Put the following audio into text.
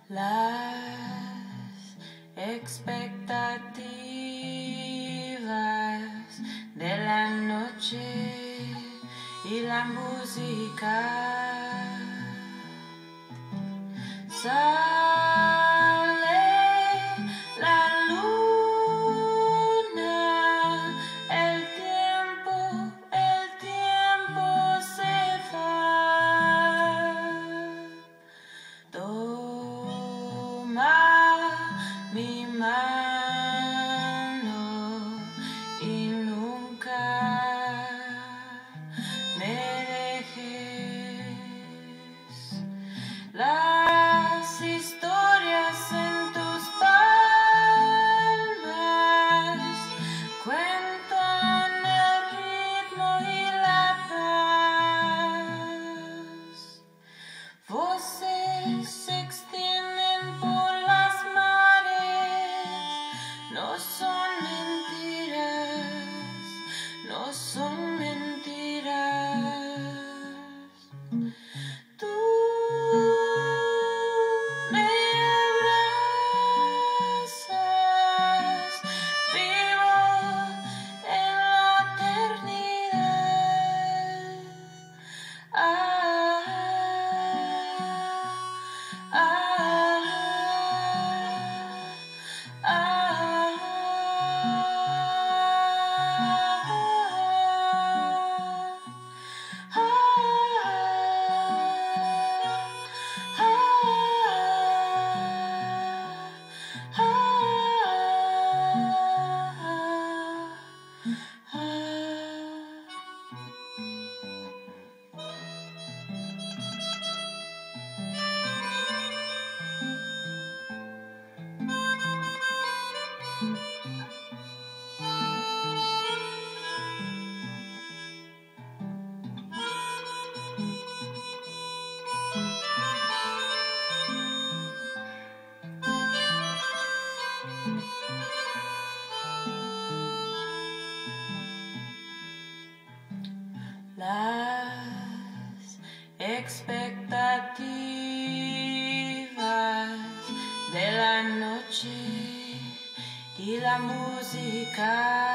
Las expectativas de la noche y la música. Sale la luna, el tiempo se va. Toma mi mano y nunca me dejes. Las historias en tus palmas cuentan el ritmo y la paz. Voces se extienden por las mares, no son mentiras, no son mentiras. Tú me abrazas, vivo en la eternidad. Las expectativas de la noche y la música.